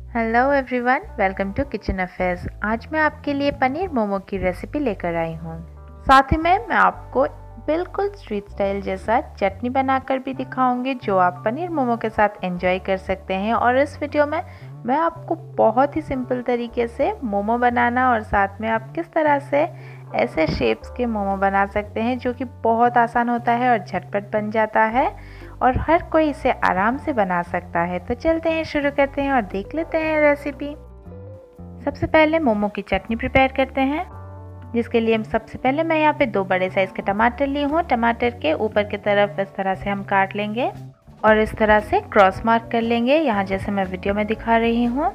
Hello everyone, welcome to kitchen affairs. आज मैं आपके लिए पनीर मोमो की रेसिपी लेकर आई हूँ। साथ ही में मैं आपको बिल्कुल स्ट्रीट स्टाइल जैसा चटनी बनाकर भी दिखाऊंगी जो आप पनीर मोमो के साथ एंजॉय कर सकते हैं। और इस वीडियो में मैं आपको बहुत ही सिंपल तरीके से मोमो बनाना और साथ में आप किस तरह से ऐसे शेप्स के मोमो बना सकते हैं जो कि बहुत आसान होता है और झटपट बन जाता है और हर कोई इसे आराम से बना सकता है। तो चलते हैं, शुरू करते हैं और देख लेते हैं रेसिपी। सबसे पहले मोमो की चटनी प्रिपेयर करते हैं, जिसके लिए सबसे पहले मैं यहाँ पे 2 बड़े साइज़ के टमाटर ली हूँ। टमाटर के ऊपर की तरफ इस तरह से हम काट लेंगे और इस तरह से क्रॉस मार्क कर लेंगे, यहाँ जैसे मैं वीडियो में दिखा रही हूँ।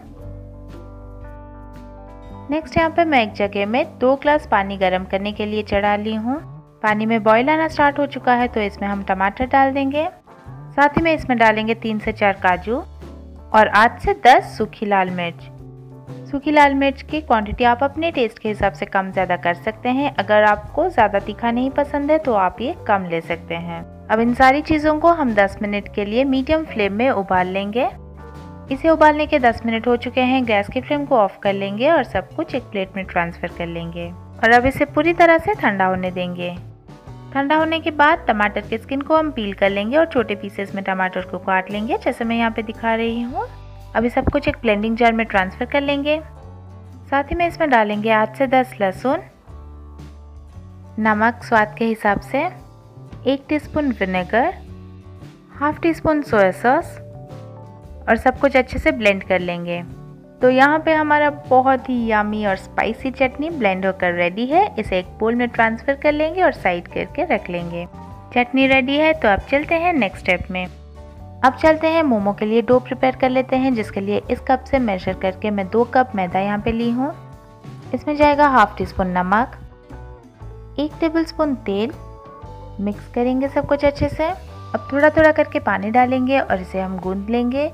नेक्स्ट यहाँ पे मैं एक जगह में 2 ग्लास पानी गर्म करने के लिए चढ़ा ली हूँ। पानी में बॉईल आना स्टार्ट हो चुका है तो इसमें हम टमाटर डाल देंगे। साथ ही में इसमें डालेंगे 3 से 4 काजू और 8 से 10 सूखी लाल मिर्च। सूखी लाल मिर्च की क्वांटिटी आप अपने टेस्ट के हिसाब से कम ज़्यादा कर सकते हैं। अगर आपको ज़्यादा तीखा नहीं पसंद है तो आप ये कम ले सकते हैं। अब इन सारी चीज़ों को हम 10 मिनट के लिए मीडियम फ्लेम में उबाल लेंगे। इसे उबालने के 10 मिनट हो चुके हैं। गैस की फ्लेम को ऑफ कर लेंगे और सब कुछ एक प्लेट में ट्रांसफ़र कर लेंगे और अब इसे पूरी तरह से ठंडा होने देंगे। ठंडा होने के बाद टमाटर के स्किन को हम पील कर लेंगे और छोटे पीसेस में टमाटर को काट लेंगे, जैसे मैं यहाँ पे दिखा रही हूँ। अभी सब कुछ एक ब्लेंडिंग जार में ट्रांसफ़र कर लेंगे। साथ ही में इसमें डालेंगे 8 से 10 लहसुन, नमक स्वाद के हिसाब से, 1 teaspoon vinegar, half teaspoon soya sauce और सब कुछ अच्छे से ब्लेंड कर लेंगे। तो यहाँ पे हमारा बहुत ही यमी और स्पाइसी चटनी ब्लेंड होकर रेडी है। इसे एक बोल में ट्रांसफ़र कर लेंगे और साइड करके रख लेंगे। चटनी रेडी है तो अब चलते हैं नेक्स्ट स्टेप में। अब चलते हैं मोमो के लिए डो प्रिपेयर कर लेते हैं, जिसके लिए इस कप से मेजर करके मैं 2 कप मैदा यहाँ पे ली हूँ। इसमें जाएगा हाफ टी स्पून नमक, 1 टेबल स्पून तेल। मिक्स करेंगे सब कुछ अच्छे से। अब थोड़ा थोड़ा करके पानी डालेंगे और इसे हम गूंद लेंगे।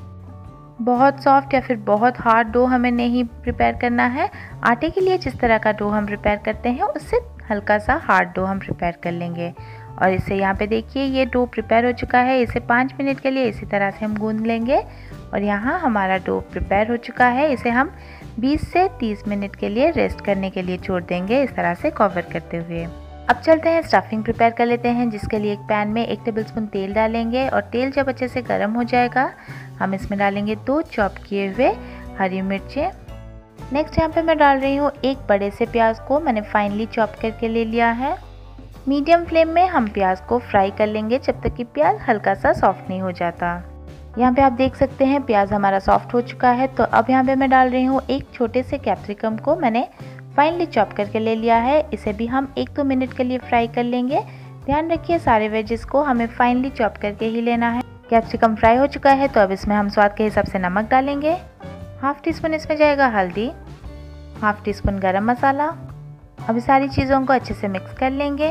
बहुत सॉफ्ट या फिर बहुत हार्ड डो हमें नहीं प्रिपेयर करना है। आटे के लिए जिस तरह का डो हम प्रिपेयर करते हैं उससे हल्का सा हार्ड डो हम प्रिपेयर कर लेंगे। और इसे यहाँ पे देखिए ये डो प्रिपेयर हो चुका है। इसे 5 मिनट के लिए इसी तरह से हम गूंद लेंगे और यहाँ हमारा डो प्रिपेयर हो चुका है। इसे हम 20 से 30 मिनट के लिए रेस्ट करने के लिए छोड़ देंगे, इस तरह से कवर करते हुए। अब चलते हैं स्टफिंग प्रिपेयर कर लेते हैं, जिसके लिए एक पैन में 1 टेबलस्पून तेल डालेंगे और तेल जब अच्छे से गर्म हो जाएगा हम इसमें डालेंगे 2 चॉप किए हुए हरी मिर्चें। नेक्स्ट यहाँ पे मैं डाल रही हूँ 1 बड़े से प्याज को मैंने फाइनली चॉप करके ले लिया है। मीडियम फ्लेम में हम प्याज को फ्राई कर लेंगे जब तक कि प्याज हल्का सा सॉफ्ट नहीं हो जाता। यहाँ पे आप देख सकते हैं प्याज हमारा सॉफ्ट हो चुका है। तो अब यहाँ पे मैं डाल रही हूँ 1 छोटे से कैप्सिकम को मैंने फाइनली चॉप करके ले लिया है। इसे भी हम 1-2 मिनट के लिए फ्राई कर लेंगे। ध्यान रखिए सारे वेजेस को हमें फाइनली चॉप करके ही लेना है। कैप्सिकम फ्राई हो चुका है तो अब इसमें हम स्वाद के हिसाब से नमक डालेंगे। हाफ टी स्पून इसमें जाएगा हल्दी, हाफ टी स्पून गरम मसाला। अभी सारी चीज़ों को अच्छे से मिक्स कर लेंगे।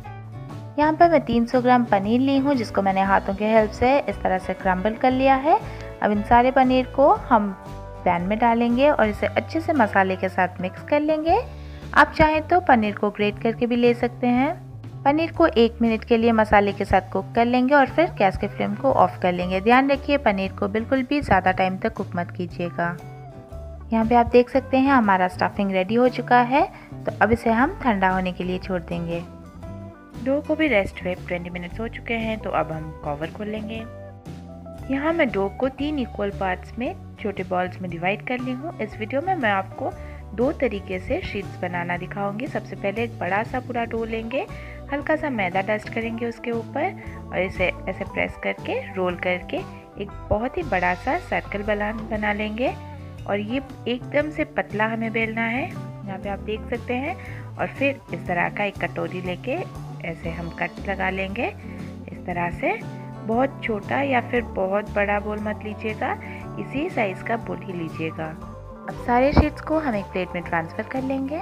यहाँ पर मैं 300 ग्राम पनीर ली हूँ, जिसको मैंने हाथों के हेल्प से इस तरह से क्रम्बल कर लिया है। अब इन सारे पनीर को हम पैन में डालेंगे और इसे अच्छे से मसाले के साथ मिक्स कर लेंगे। आप चाहें तो पनीर को ग्रेट करके भी ले सकते हैं। पनीर को 1 मिनट के लिए मसाले के साथ कुक कर लेंगे और फिर गैस के फ्लेम को ऑफ कर लेंगे। ध्यान रखिए पनीर को बिल्कुल भी ज़्यादा टाइम तक कुक मत कीजिएगा। यहाँ पे आप देख सकते हैं हमारा स्टफिंग रेडी हो चुका है। तो अब इसे हम ठंडा होने के लिए छोड़ देंगे। डो को भी रेस्ट हुए 20 मिनट्स हो चुके हैं तो अब हम कवर खोल लेंगे। यहाँ मैं डो को 3 इक्वल पार्ट्स में छोटे बॉल्स में डिवाइड कर ली हूँ। इस वीडियो में मैं आपको 2 तरीके से शीट्स बनाना दिखाऊंगी। सबसे पहले एक बड़ा सा पूरा डो लेंगे, हल्का सा मैदा डस्ट करेंगे उसके ऊपर और इसे ऐसे प्रेस करके रोल करके एक बहुत ही बड़ा सा सर्कल बना लेंगे। और ये एकदम से पतला हमें बेलना है, यहाँ पे आप देख सकते हैं। और फिर इस तरह का एक कटोरी लेके ऐसे हम कट लगा लेंगे इस तरह से। बहुत छोटा या फिर बहुत बड़ा बोल मत लीजिएगा, इसी साइज़ का बोल ही लीजिएगा। अब सारे शीट्स को हम एक प्लेट में ट्रांसफ़र कर लेंगे।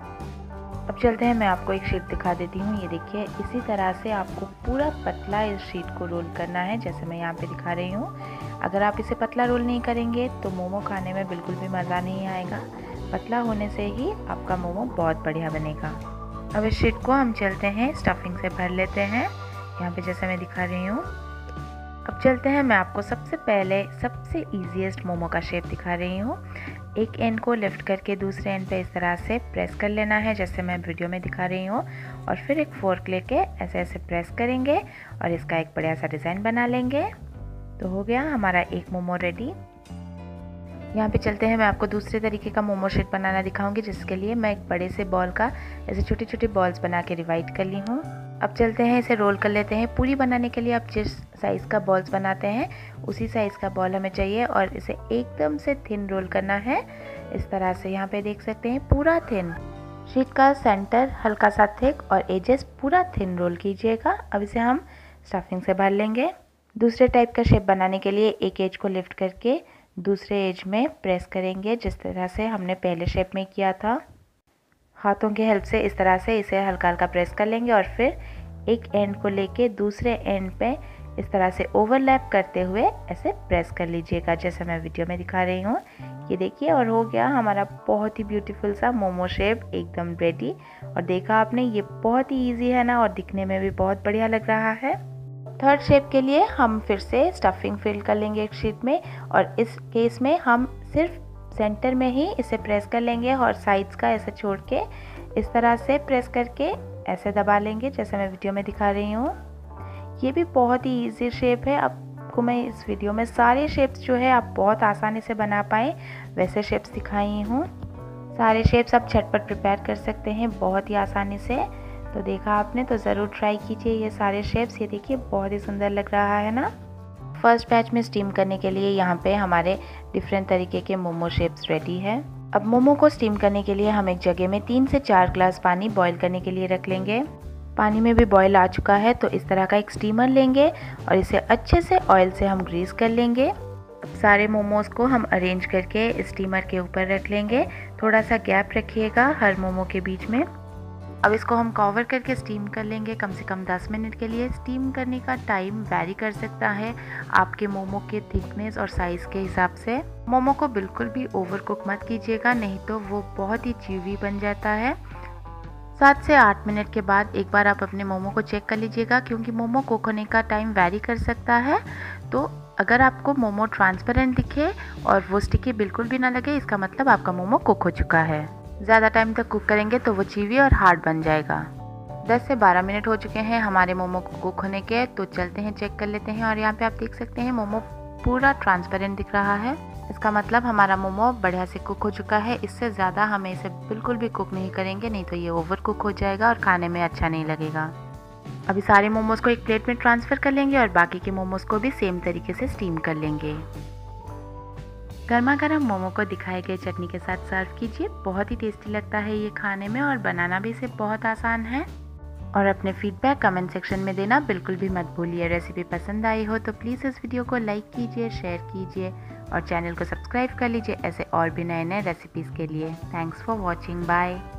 अब चलते हैं, मैं आपको एक शीट दिखा देती हूँ। ये देखिए इसी तरह से आपको पूरा पतला इस शीट को रोल करना है, जैसे मैं यहाँ पे दिखा रही हूँ। अगर आप इसे पतला रोल नहीं करेंगे तो मोमो खाने में बिल्कुल भी मज़ा नहीं आएगा। पतला होने से ही आपका मोमो बहुत बढ़िया बनेगा। अब इस शीट को हम चलते हैं स्टफिंग से भर लेते हैं, यहाँ पे जैसे मैं दिखा रही हूँ। अब चलते हैं, मैं आपको सबसे पहले सबसे ईजीएस्ट मोमो का शेप दिखा रही हूँ। एक एंड को लिफ्ट करके दूसरे एंड पे इस तरह से प्रेस कर लेना है, जैसे मैं वीडियो में दिखा रही हूँ, और फिर एक फोर्क लेके ऐसे ऐसे प्रेस करेंगे और इसका एक बढ़िया सा डिज़ाइन बना लेंगे। तो हो गया हमारा एक मोमो रेडी। यहाँ पे चलते हैं, मैं आपको दूसरे तरीके का मोमो शेप बनाना दिखाऊंगी, जिसके लिए मैं एक बड़े से बॉल का ऐसे छोटे छोटे बॉल्स बना के डिवाइड कर ली हूँ। अब चलते हैं, इसे रोल कर लेते हैं। पूरी बनाने के लिए आप जिस साइज़ का बॉल्स बनाते हैं उसी साइज़ का बॉल हमें चाहिए, और इसे एकदम से थिन रोल करना है इस तरह से। यहाँ पे देख सकते हैं पूरा थिन। शीट का सेंटर हल्का सा थिक और एजेस पूरा थिन रोल कीजिएगा। अब इसे हम स्टफिंग से भर लेंगे। दूसरे टाइप का शेप बनाने के लिए एक एज को लिफ्ट करके दूसरे एज में प्रेस करेंगे, जिस तरह से हमने पहले शेप में किया था। हाथों की हेल्प से इस तरह से इसे हल्का हल्का प्रेस कर लेंगे और फिर एक एंड को लेके दूसरे एंड पे इस तरह से ओवरलैप करते हुए ऐसे प्रेस कर लीजिएगा, जैसे मैं वीडियो में दिखा रही हूँ। ये देखिए, और हो गया हमारा बहुत ही ब्यूटीफुल सा मोमो शेप एकदम रेडी। और देखा आपने, ये बहुत ही ईजी है ना, और दिखने में भी बहुत बढ़िया लग रहा है। थर्ड शेप के लिए हम फिर से स्टफिंग फिल कर लेंगे एक शीट में, और इस केस में हम सिर्फ सेंटर में ही इसे प्रेस कर लेंगे और साइड्स का ऐसे छोड़ के इस तरह से प्रेस करके ऐसे दबा लेंगे, जैसे मैं वीडियो में दिखा रही हूँ। ये भी बहुत ही इजी शेप है। आपको मैं इस वीडियो में सारे शेप्स जो है आप बहुत आसानी से बना पाएँ वैसे शेप्स दिखाई हूँ। सारे शेप्स आप झटपट प्रिपेयर कर सकते हैं बहुत ही आसानी से। तो देखा आपने, तो ज़रूर ट्राई कीजिए ये सारे शेप्स। ये देखिए बहुत ही सुंदर लग रहा है ना। फर्स्ट बैच में स्टीम करने के लिए यहाँ पे हमारे डिफरेंट तरीके के मोमो शेप्स रेडी है। अब मोमो को स्टीम करने के लिए हम एक जगह में 3 से 4 ग्लास पानी बॉईल करने के लिए रख लेंगे। पानी में भी बॉईल आ चुका है, तो इस तरह का एक स्टीमर लेंगे और इसे अच्छे से ऑयल से हम ग्रीस कर लेंगे। अब सारे मोमोज को हम अरेंज करके स्टीमर के ऊपर रख लेंगे। थोड़ा सा गैप रखिएगा हर मोमो के बीच में। अब इसको हम कवर करके स्टीम कर लेंगे कम से कम 10 मिनट के लिए। स्टीम करने का टाइम वैरी कर सकता है आपके मोमो के थिकनेस और साइज़ के हिसाब से। मोमो को बिल्कुल भी ओवर कुक मत कीजिएगा, नहीं तो वो बहुत ही च्यूवी बन जाता है। 7 से 8 मिनट के बाद एक बार आप अपने मोमो को चेक कर लीजिएगा, क्योंकि मोमो कुक होने का टाइम वैरी कर सकता है। तो अगर आपको मोमो ट्रांसपेरेंट दिखे और वो स्टिकी बिल्कुल भी ना लगे, इसका मतलब आपका मोमो कुक हो चुका है। ज़्यादा टाइम तक कुक करेंगे तो वो चीवी और हार्ड बन जाएगा। 10 से 12 मिनट हो चुके हैं हमारे मोमो को कुक होने के, तो चलते हैं चेक कर लेते हैं। और यहाँ पे आप देख सकते हैं मोमो पूरा ट्रांसपेरेंट दिख रहा है। इसका मतलब हमारा मोमो बढ़िया से कुक हो चुका है। इससे ज़्यादा हमें इसे बिल्कुल भी कुक नहीं करेंगे, नहीं तो ये ओवर कुक हो जाएगा और खाने में अच्छा नहीं लगेगा। अभी सारे मोमोज़ को एक प्लेट में ट्रांसफ़र कर लेंगे और बाकी के मोमोज़ को भी सेम तरीके से स्टीम कर लेंगे। गर्मा गर्म मोमो को दिखाए गए चटनी के साथ सर्व कीजिए। बहुत ही टेस्टी लगता है ये खाने में, और बनाना भी इसे बहुत आसान है। और अपने फीडबैक कमेंट सेक्शन में देना बिल्कुल भी मत भूलिए। रेसिपी पसंद आई हो तो प्लीज़ इस वीडियो को लाइक कीजिए, शेयर कीजिए और चैनल को सब्सक्राइब कर लीजिए ऐसे और भी नए नए रेसिपीज़ के लिए। Thanks for watching, bye.